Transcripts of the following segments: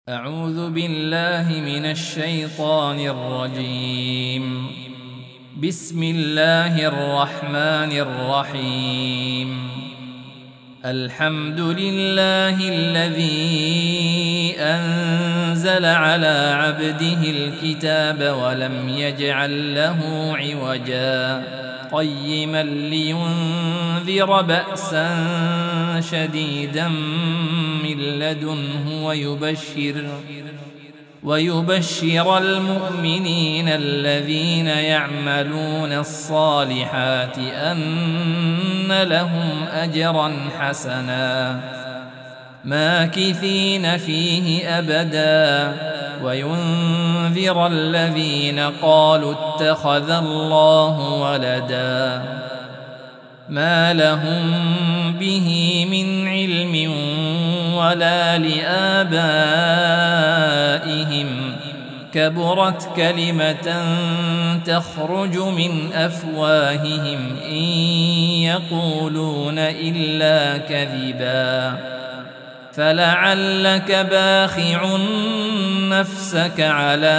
أعوذ بالله من الشيطان الرجيم. بسم الله الرحمن الرحيم. الحمد لله الذي أنزل على عبده الكتاب ولم يجعل له عوجا قيما لينذر بأسا شديدا من لدنه ويبشر المؤمنين الذين يعملون الصالحات أن لهم أجرا حسنا ماكثين فيه أبدا وينذر الذين قالوا اتخذ الله ولدا ما لهم به من علم ولا لآبائهم كبرت كلمة تخرج من أفواههم إن يقولون إلا كذبا فلعلك باخع نفسك على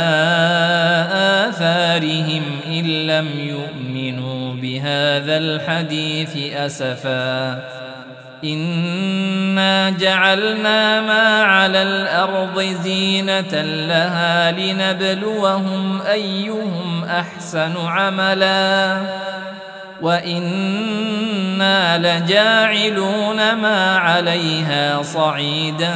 آثارهم إن لم يؤمنوا بهذا الحديث أسفا إنا جعلنا ما على الأرض زينة لها لنبلوهم أيهم أحسن عملا وإنا لجاعلون ما عليها صعيدا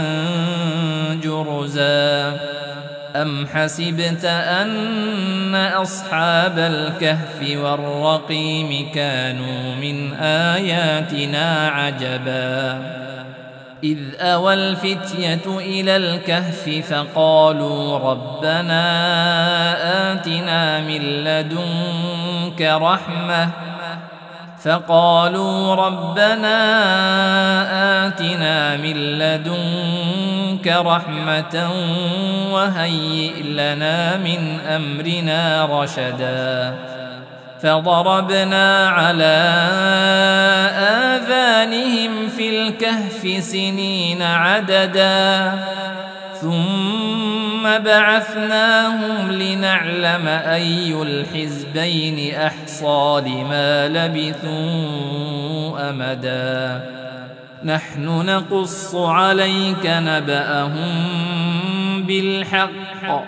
جرزا أم حسبت أن أصحاب الكهف والرقيم كانوا من آياتنا عجبا إذ أوى الفتية إلى الكهف فقالوا ربنا آتنا من لدنك رحمة وهيئ لنا من أمرنا رشدا فضربنا على آذانهم في الكهف سنين عددا ثم بعثناهم لنعلم أي الحزبين أحصى لما لبثوا أمدا نحن نقص عليك نبأهم بالحق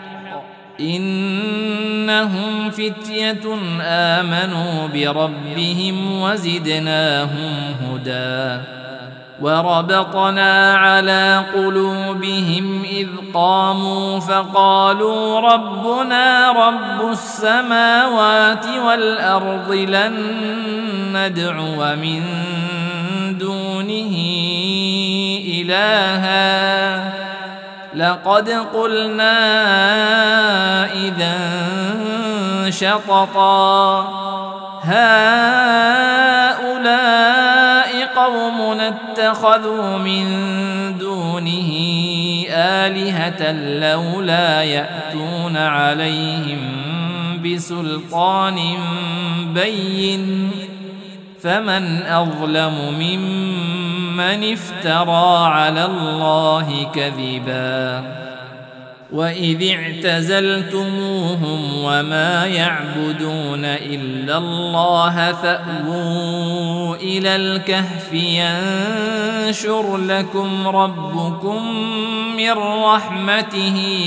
إنهم فتية آمنوا بربهم وزدناهم هدى وربطنا على قلوبهم إذ قاموا فقالوا ربنا رب السماوات والأرض لن ندعو من دونه إلها لقد قلنا إذا شططا هؤلاء قومنا اتخذوا من دونه آلهة لولا يأتون عليهم بسلطان بين فمن أظلم ممن افترى على الله كذبا وإذ اعتزلتموهم وما يعبدون إلا الله فأووا إلى الكهف ينشر لكم ربكم من رحمته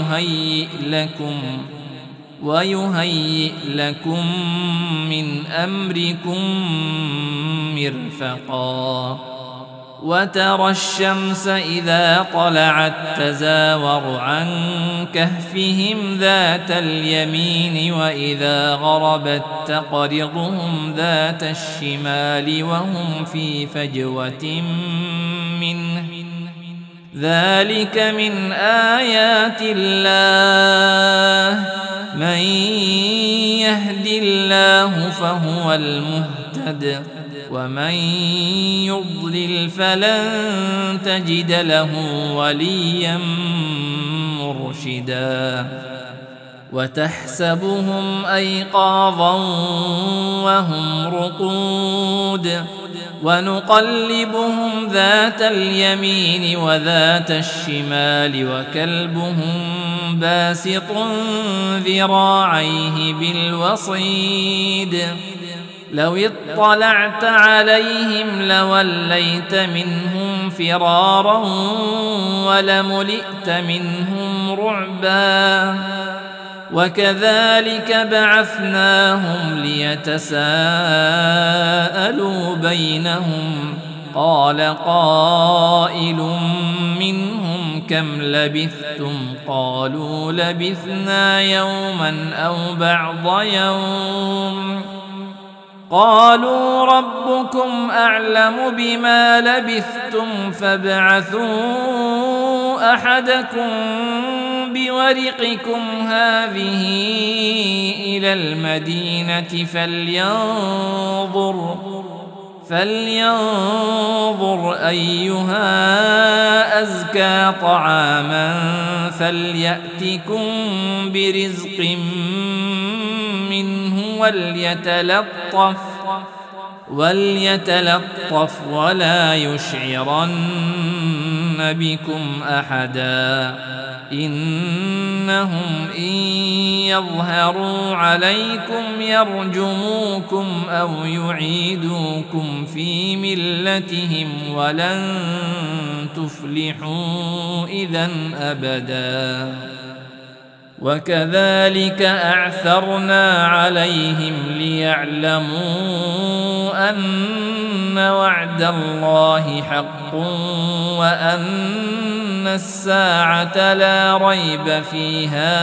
ويهيئ لكم من أمركم مرفقا وترى الشمس إذا طلعت تزاور عن كهفهم ذات اليمين وإذا غربت تقرضهم ذات الشمال وهم في فجوة منه ذلك من آيات الله من يهد الله فهو المهتد ومن يضلل فلن تجد له وليا مرشدا وتحسبهم أيقاظا وهم رقود ونقلبهم ذات اليمين وذات الشمال وكلبهم باسط ذراعيه بالوصيد لو اطلعت عليهم لوليت منهم فرارا ولملئت منهم رعبا وكذلك بعثناهم ليتساءلوا بينهم قال قائل منهم كم لبثتم قالوا لبثنا يوما أو بعض يوم قالوا ربكم أعلم بما لبثتم فابعثوا أحدكم بورقكم هذه إلى المدينة فلينظر أيها أزكى طعاما فليأتكم برزق منه وليتلطف ولا يشعرن بكم أحدا إنهم إن يظهروا عليكم يرجموكم أو يعيدوكم في ملتهم ولن تفلحوا إذا أبدا وكذلك أعثرنا عليهم ليعلموا أن وعد الله حق وأن الساعة لا ريب فيها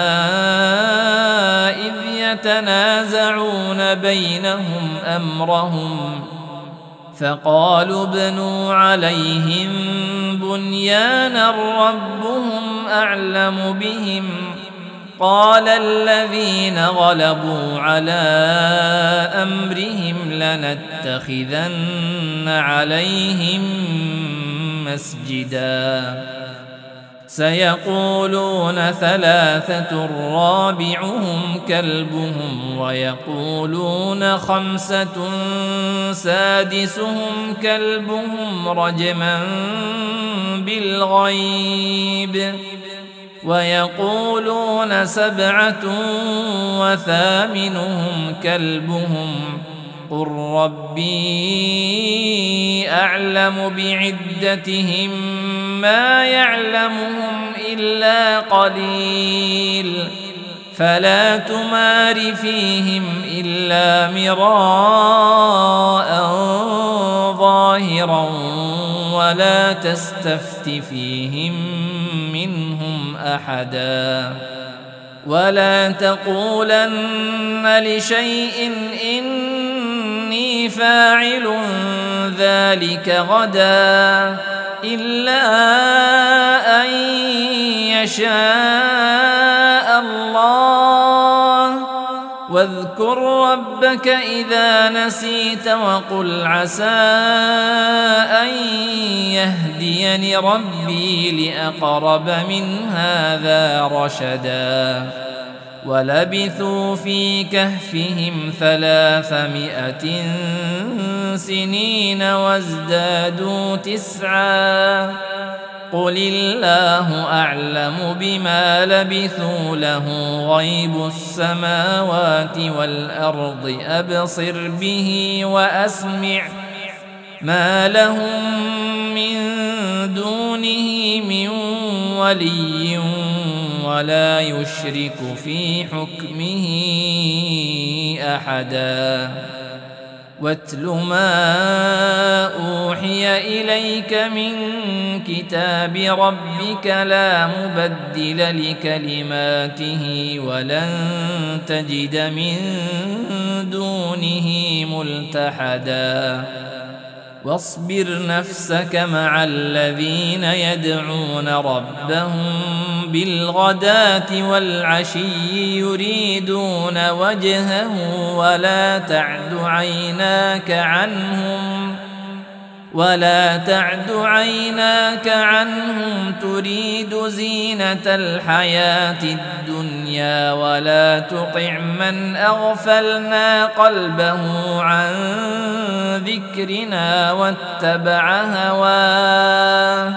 إذ يتنازعون بينهم أمرهم فقالوا ابنوا عليهم بنيانا ربهم أعلم بهم قال الذين غلبوا على أمرهم لنتخذن عليهم مسجدا سيقولون ثلاثة رابعهم كلبهم ويقولون خمسة سادسهم كلبهم رجما بالغيب ويقولون سبعة وثامنهم كلبهم قل ربي أعلم بعدتهم ما يعلمهم إلا قليل فلا تمار فيهم إلا مراء ظاهرا ولا تستفت فيهم منهم أحدا ولا تقولن لشيء إني فاعل ذلك غدا إلا أن يشاء الله واذكر ربك إذا نسيت وقل عسى أن يهديني ربي لأقرب من هذا رشدا ولبثوا في كهفهم 300 سنين وازدادوا 9 قل الله أعلم بما لبثوا له غيب السماوات والأرض أبصر به وأسمع ما لهم من دونه من ولي ولا يشرك في حكمه أحدا واتل ما أوحي إليك من كتاب ربك لا مبدل لكلماته ولن تجد من دونه ملتحدا واصبر نفسك مع الذين يدعون ربهم بالغداة والعشي يريدون وجهه ولا تعد عيناك عنهم ولا تعد عيناك عنهم تريد زينة الحياة الدنيا ولا تطع من أغفلنا قلبه عن ذكرنا واتبع هواه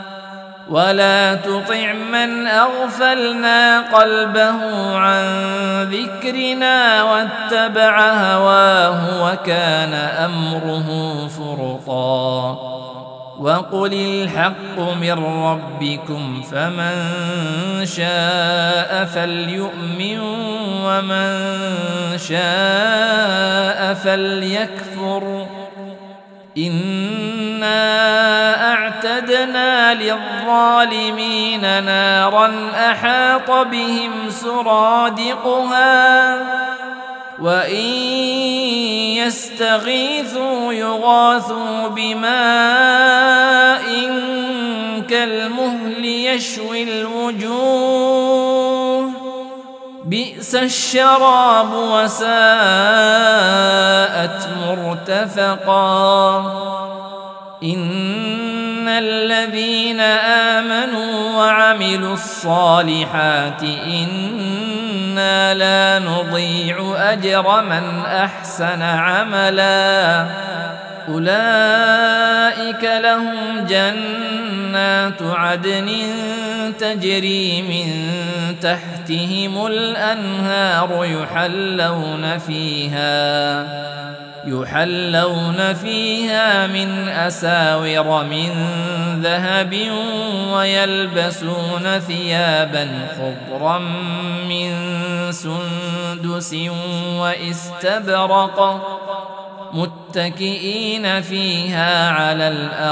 وكان أمره فرطا وقل الحق من ربكم فمن شاء فليؤمن ومن شاء فليكفر إنا أعتدنا للظالمين نارا أحاط بهم سرادقها وإن يستغيثوا يغاثوا بماء كالمهل يشوي الوجوه بئس الشراب وساءت مرتفقا إن الذين آمنوا وعملوا الصالحات إنا لا نضيع أجر من أحسن عملا أولئك لهم جنات عدن تجري من تحتهم الأنهار يحلون فيها من أساور من ذهب ويلبسون ثيابا خضرا من سندس واستبرق متكئين فيها على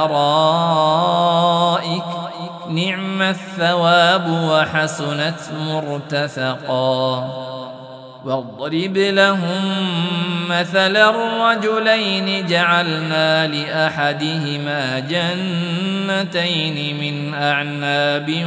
الأرائك نعم الثواب وحسنت مرتفقا واضرب لهم مثل الرجلين جعلنا لأحدهما جنتين من أعناب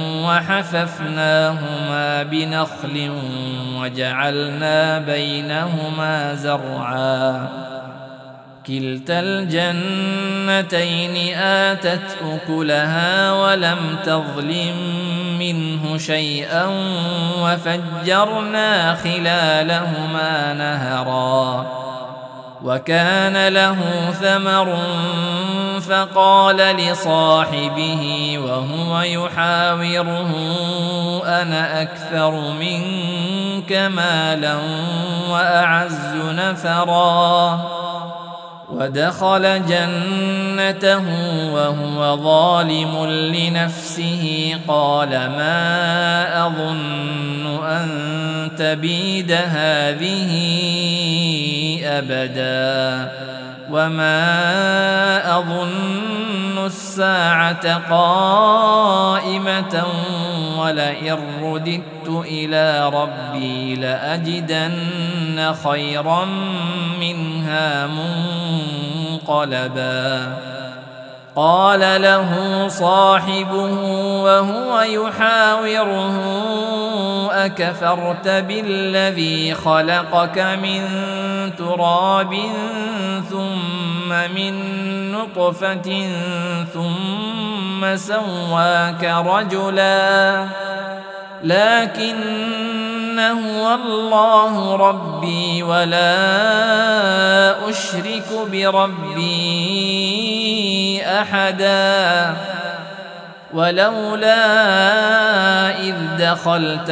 وحففناهما بنخل وجعلنا بينهما زرعا كلتا الجنتين آتت أكلها ولم تظلم منه شيئا وفجرنا خلالهما نهرا وكان له ثمر فقال لصاحبه وهو يحاوره أنا أكثر منك مالا وأعز نفرا ودخل جنته وهو ظالم لنفسه قال ما أظن أن تبيد هذه أبدا وما أظن الساعة قائمة ولئن رددت إلى ربي لأجدن خيرا منها منقلبا قال له صاحبه وهو يحاوره أكفرت بالذي خلقك من تراب ثم من نطفة ثم سواك رجلا لكن هو الله ربي ولا أشرك بربي أحدا ولولا إذ دخلت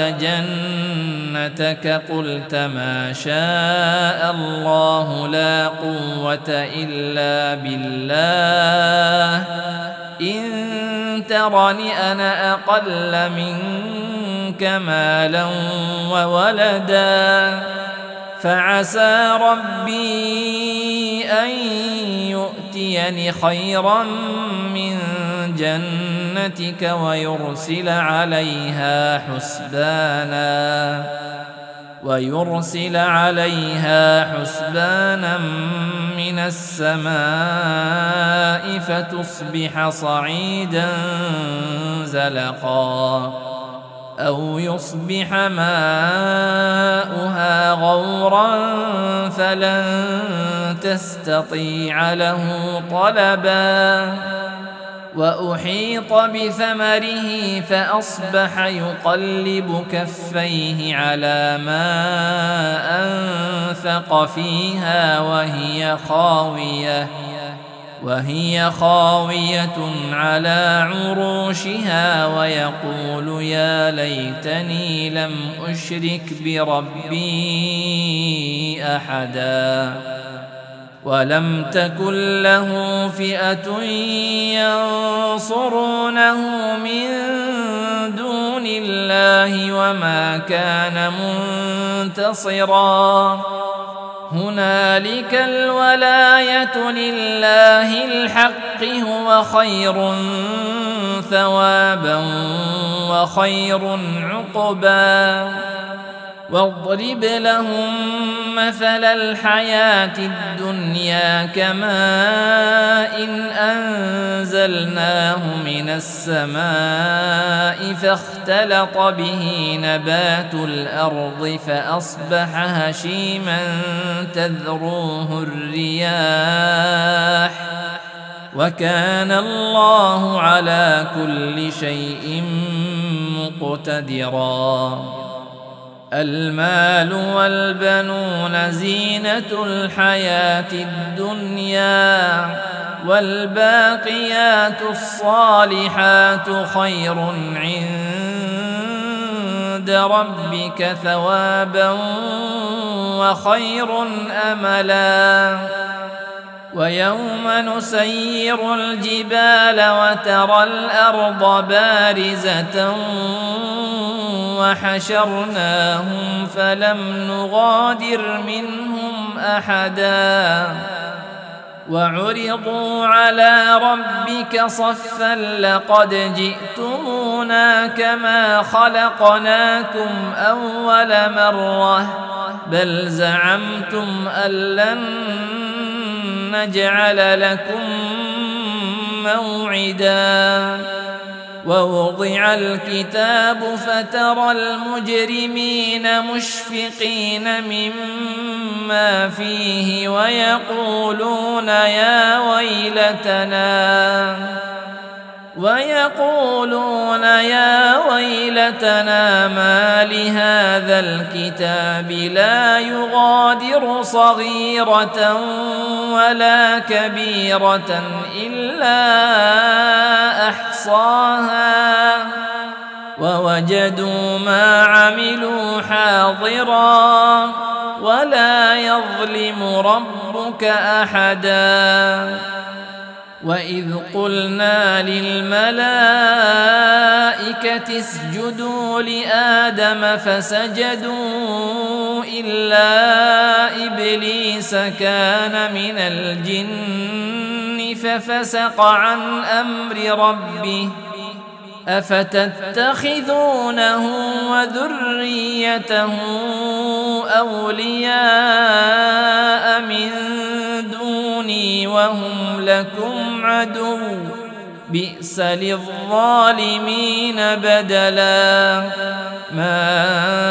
جنتك قلت ما شاء الله لا قوة إلا بالله إن ترني أنا أقل منك مالا وولدا فعسى ربي أن يؤتيني خيرا من جنتك ويرسل عليها حسبانا من السماء فتصبح صعيدا زلقا أو يصبح ماؤها غورا فلن تستطيع له طلبا وأحيط بثمره فأصبح يقلب كفيه على ما أنفق فيها وهي خاوية على عروشها ويقول يا ليتني لم أشرك بربي أحدا ولم تكن له فئة ينصرونه من دون الله وما كان منتصرا هنالك الولاية لله الحق هو خير ثوابا وخير عقبا واضرب لهم مثل الحياة الدنيا كماء أنزلناه من السماء فاختلط به نبات الأرض فأصبح هشيما تذروه الرياح وكان الله على كل شيء مقتدرا المال والبنون زينة الحياة الدنيا والباقيات الصالحات خير عند ربك ثوابا وخير أملا ويوم نسير الجبال وترى الأرض بارزة وحشرناهم فلم نغادر منهم أحدا وعرضوا على ربك صفا لقد جئتمونا كما خلقناكم أول مرة بل زعمتم أن لن نجعل لكم موعدا ووضع الكتاب فترى المجرمين مشفقين مما فيه ويقولون يا ويلتنا ما لهذا الكتاب لا يغادر صغيرة ولا كبيرة إلا أحصاها ووجدوا ما عملوا حاضرا ولا يظلم ربك أحدا وإذ قلنا للملائكة اسجدوا لآدم فسجدوا إلا إبليس كان من الجن ففسق عن أمر ربه أفتتخذونه وذريته أولياء من دوني وهم لكم عدو بئس للظالمين بدلا ما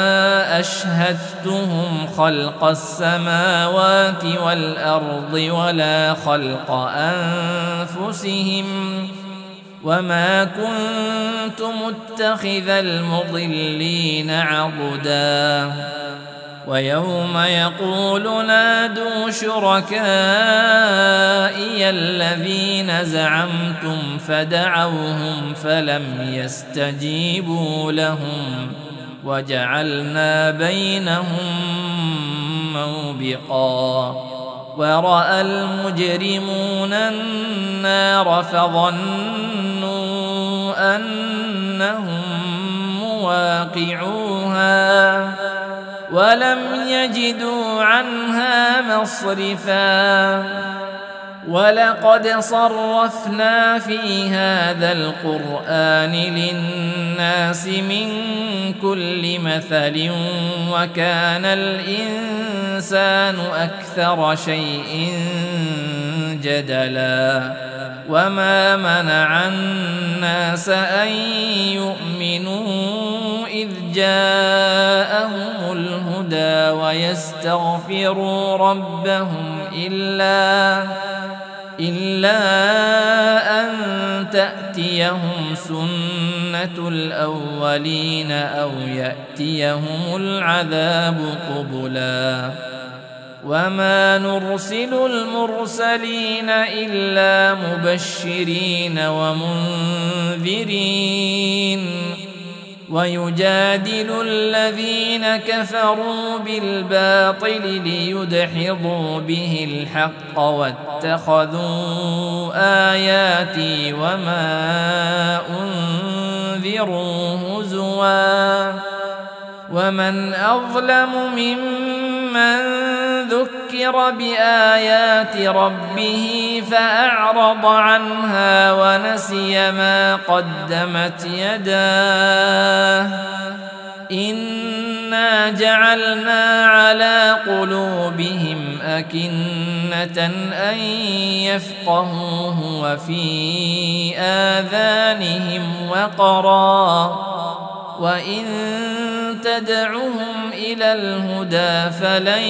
أشهدتهم خلق السماوات والأرض ولا خلق أنفسهم وما كنت متخذ المضلين عضدا ويوم يقول نادوا شركائي الذين زعمتم فدعوهم فلم يستجيبوا لهم وجعلنا بينهم موبقا ورأى المجرمون النار فظنوا أنهم مواقعوها ولم يجدوا عنها مصرفا ولقد صرفنا في هذا القرآن للناس من كل مثل وكان الإنسان أكثر شيء جدلا وما منع الناس أن يؤمنوا إذ جاءهم الهدى ويستغفروا ربهم إلا أن تأتيهم سنة الأولين أو يأتيهم العذاب قبلا وما نرسل المرسلين إلا مبشرين ومنذرين ويجادل الذين كفروا بالباطل ليدحضوا به الحق واتخذوا آياتي وما أنذروا هزوا ومن أظلم ممن ذكر بآيات ربه فأعرض عنها ونسي ما قدمت يداه إنا جعلنا على قلوبهم أكنة أن يفقهوه وفي آذانهم وقرا وإن تدعهم إلى الهدى فلن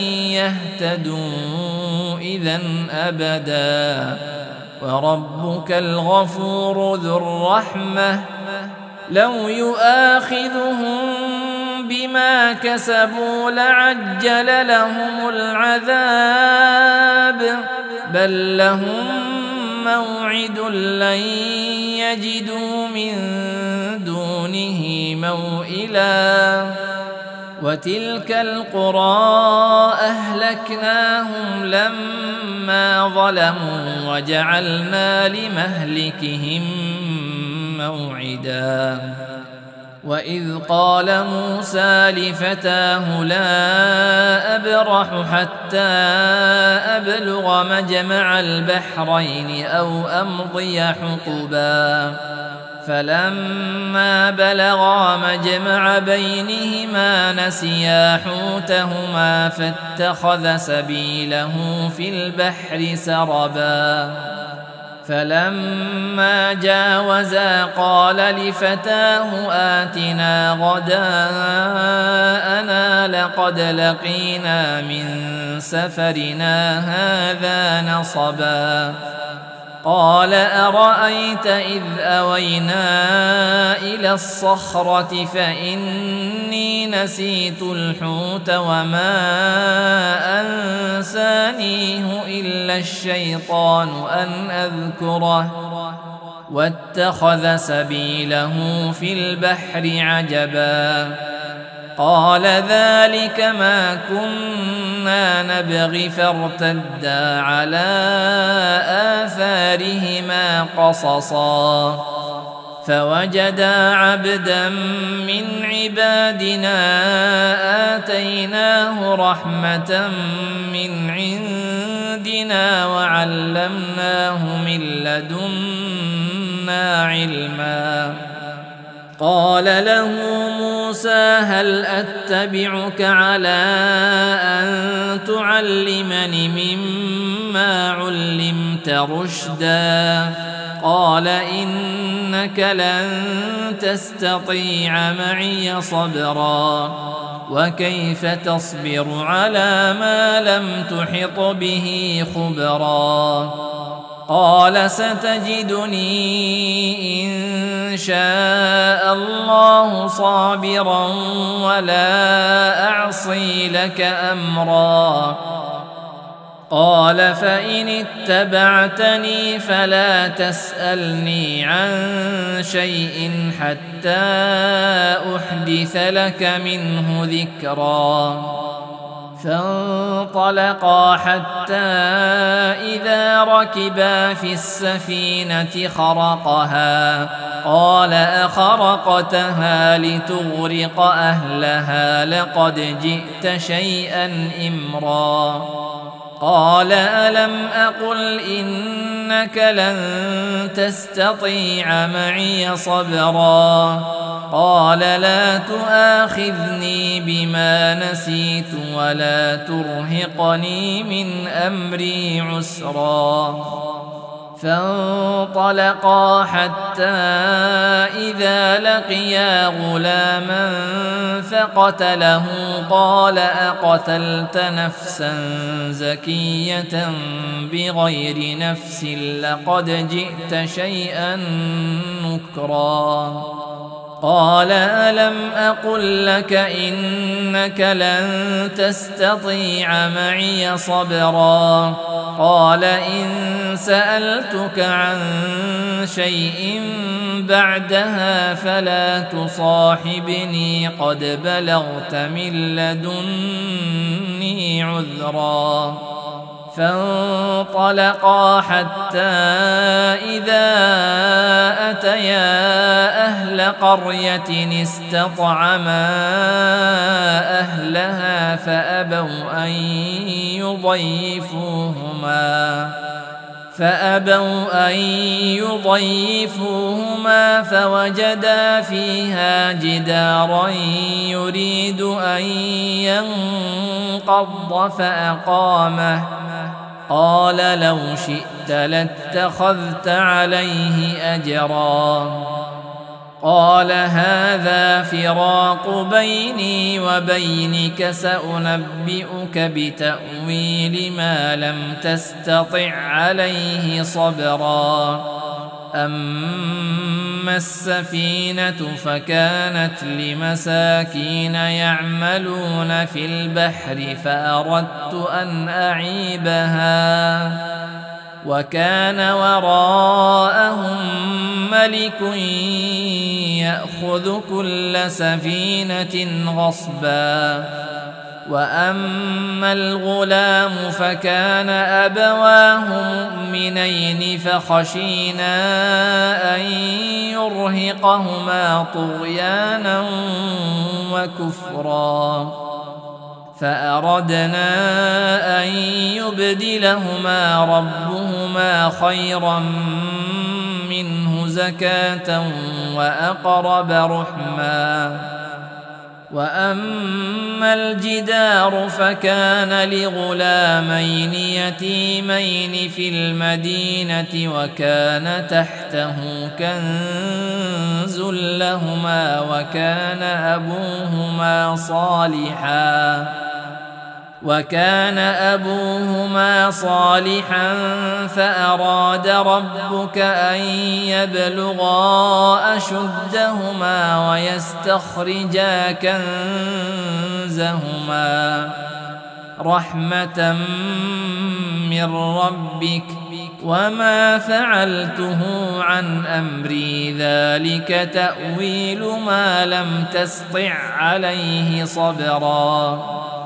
يهتدوا إذن أبدا وربك الغفور ذو الرحمة لو يؤاخذهم بما كسبوا لعجل لهم العذاب بل لهم موعد لن يجدوا من دونه موئلا وتلك القرى أهلكناهم لما ظلموا وجعلنا لمهلكهم موعدا وإذ قال موسى لفتاه لا أبرح حتى أبلغ مجمع البحرين أو أمضي حقبا فلما بلغا مجمع بينهما نسيا حوتهما فاتخذ سبيله في البحر سربا فلما جاوزا قال لفتاه آتنا غداءنا لقد لقينا من سفرنا هذا نصبا قال أرأيت إذ أوينا إلى الصخرة فإني نسيت الحوت وما أنسانيه إلا الشيطان أن أذكره واتخذ سبيله في البحر عجبا قال ذلك ما كنا نبغي فارتدا على آثارهما قصصا فوجدا عبدا من عبادنا آتيناه رحمة من عندنا وعلمناه من لدنا علما قال له موسى هل أتبعك على أن تعلمني مما علمت رشدا قال إنك لن تستطيع معي صبرا وكيف تصبر على ما لم تحط به خبرا قال ستجدني إن شاء الله صابرا ولا أعصي لك أمرا قال فإن اتبعتني فلا تسألني عن شيء حتى أحدث لك منه ذكرا فانطلقا حتى إذا ركبا في السفينة خرقها قال أخرقتها لتغرق أهلها لقد جئت شيئا إمرا قال ألم أقل إنك لن تستطيع معي صبرا قال لا تؤاخذني بما نسيت ولا ترهقني من أمري عسرا فانطلقا حتى إذا لقيا غلاما فقتله قال أقتلت نفسا زكية بغير نفس لقد جئت شيئا نكرا قال ألم أقل لك إنك لن تستطيع معي صبرا قال إن سألتك عن شيء بعدها فلا تصاحبني قد بلغت من لدني عذرا فانطلقا حتى إذا أتيا أهل قرية استطعما أهلها فأبوا أن يضيفوهما فوجدا فيها جدارا يريد أن ينقض فأقامه قال لو شئت لاتخذت عليه أجرا قال هذا فراق بيني وبينك سأنبئك بتأويل ما لم تستطع عليه صبرا أما السفينة فكانت لمساكين يعملون في البحر فأردت أن أعيبها وكان وراءهم ملك يأخذ كل سفينة غصبا وأما الغلام فكان أبواه مؤمنين فخشينا أن يرهقهما طغيانا وكفرا فأردنا أن يبدلهما ربهما خيرا منه زكاة وأقرب رحما وأما الجدار فكان لغلامين يتيمين في المدينة وكان تحته كنز لهما وكان أبوهما صالحا فأراد ربك أن يبلغا أشدهما ويستخرجا كنزهما رحمة من ربك وما فعلته عن أمري ذلك تأويل ما لم تسطع عليه صبرا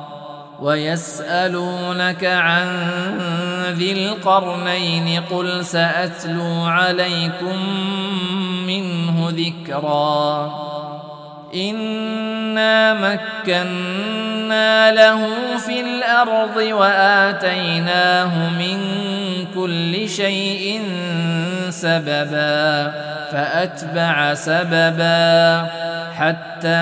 ويسألونك عن ذي القرنين قل سأتلو عليكم منه ذكرا إنا مكنا له في الأرض وآتيناه من كل شيء سببا فأتبع سببا حتى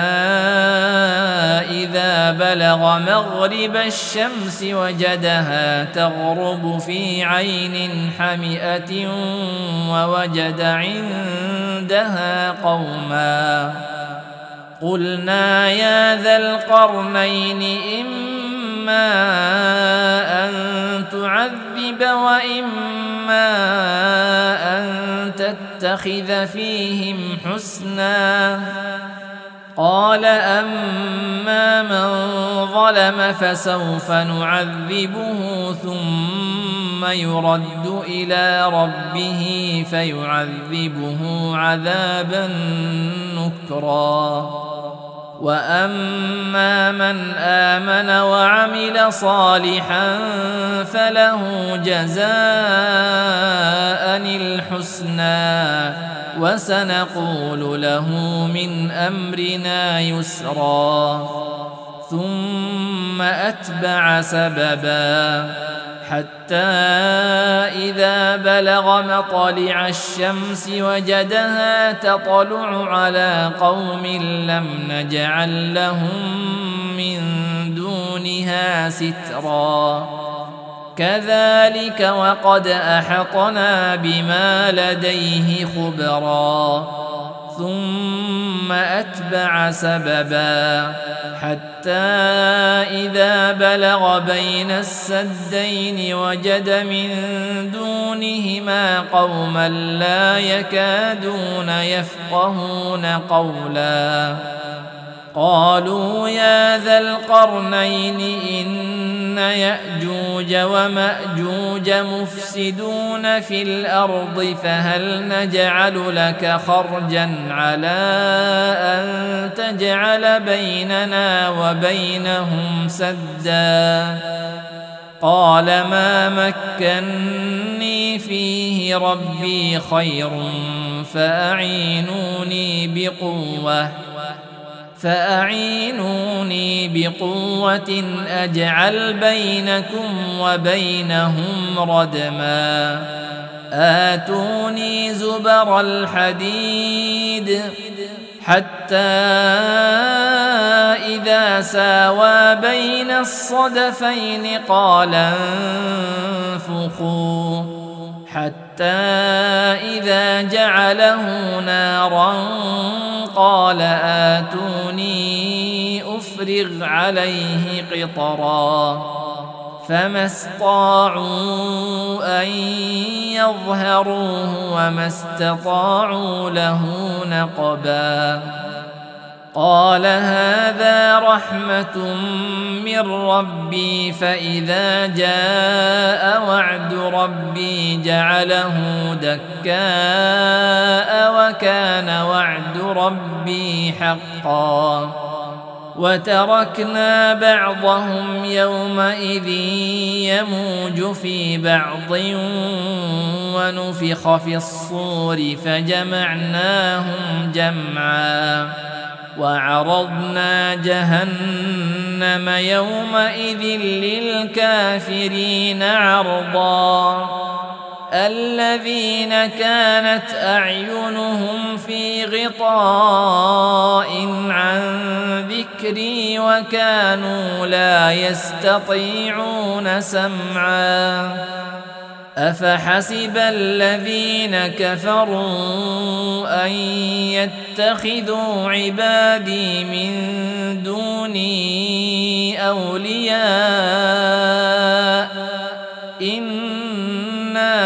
إذا بلغ مغرب الشمس وجدها تغرب في عين حمئة ووجد عندها قوما قلنا يا ذا القرنين إما أن تعذب وإما أن تتخذ فيهم حسنا قال أما من ظلم فسوف نعذبه ثم يرد إلى ربه فيعذبه عذابا نكرا وأما من آمن وعمل صالحا فله جزاء الحسنى وسنقول له من أمرنا يسرا ثم أتبع سببا حتى إذا بلغ مطلع الشمس وجدها تطلع على قوم لم نجعل لهم من دونها سترا كذلك وقد أحطنا بما لديه خبرا ثم أتبع سببا حتى إذا بلغ بين السدين وجد من دونهما قوما لا يكادون يفقهون قولا قالوا يا ذا القرنين إن يأجوج ومأجوج مفسدون في الأرض فهل نجعل لك خرجا على أن تجعل بيننا وبينهم سدا قال ما مكني فيه ربي خير فأعينوني بقوة أجعل بينكم وبينهم ردما آتوني زبر الحديد حتى إذا ساوى بين الصدفين قال انفخوا حتى إذا جعله نارا قال آتوني أفرغ عليه قطرا فما استطاعوا أن يظهروه وما استطاعوا له نقبا قال هذا رحمة من ربي فإذا جاء وعد ربي جعله دكاء وكان وعد ربي حقا وتركنا بعضهم يومئذ يموج في بعض ونفخ في الصور فجمعناهم جمعا وعرضنا جهنم يومئذ للكافرين عرضا الذين كانت أعينهم في غطاء عن ذكري وكانوا لا يستطيعون سمعا أفحسب الذين كفروا أن يتخذوا عبادي من دوني أولياء إنا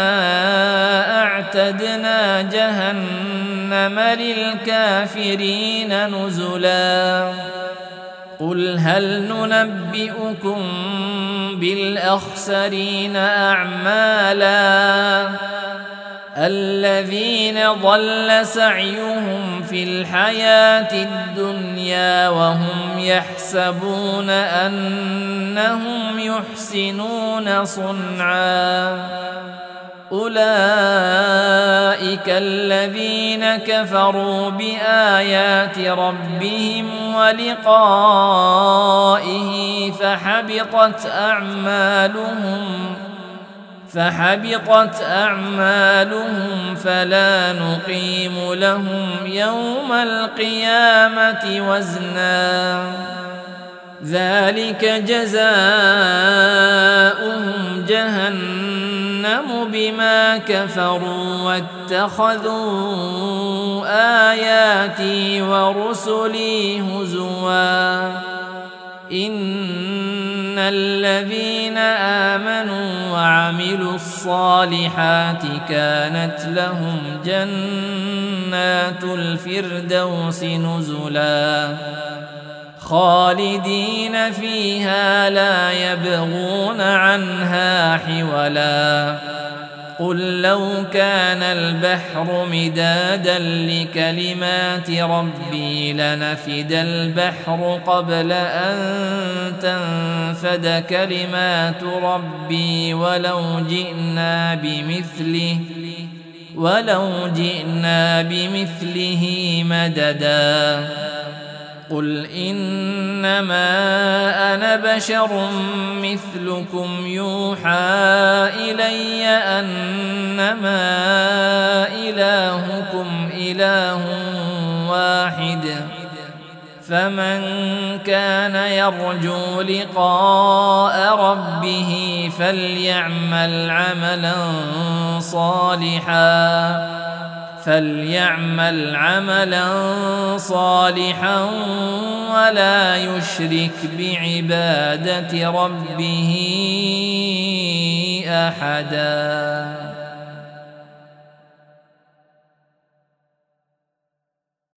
أعتدنا جهنم للكافرين نزلا قل هل ننبئكم بالأخسرين أعمالا الذين ضل سعيهم في الحياة الدنيا وهم يحسبون أنهم يحسنون صنعا أولئك الذين كفروا بآيات ربهم ولقائه فحبطت أعمالهم فلا نقيم لهم يوم القيامة وزنا ذلك جزاؤهم جهنم بما كفروا واتخذوا آياتي ورسلي هزوا إن الذين آمنوا وعملوا الصالحات كانت لهم جنات الفردوس نزلا خالدين فيها لا يبغون عنها حولا قل لو كان البحر مدادا لكلمات ربي لنفد البحر قبل أن تنفد كلمات ربي ولو جئنا بمثله مددا قل إنما أنا بشر مثلكم يوحى إلي أنما إلهكم إله واحد فمن كان يرجو لقاء ربه فليعمل عملا صالحا ولا يشرك بعبادة ربه أحدا.